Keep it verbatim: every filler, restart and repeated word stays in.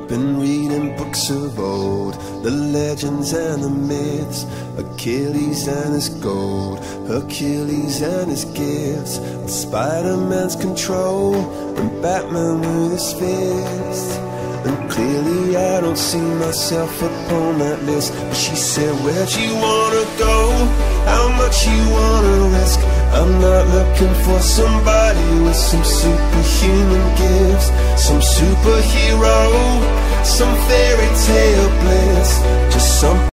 Been reading books of old, the legends and the myths, Achilles and his gold, Hercules and his gifts, and Spider-Man's control, and Batman with his fists. And clearly I don't see myself upon that list. But she said, where'd you wanna go? How much you wanna risk? I'm not looking for somebody with some superhuman gifts, some superhero, some fairy tale bliss, just some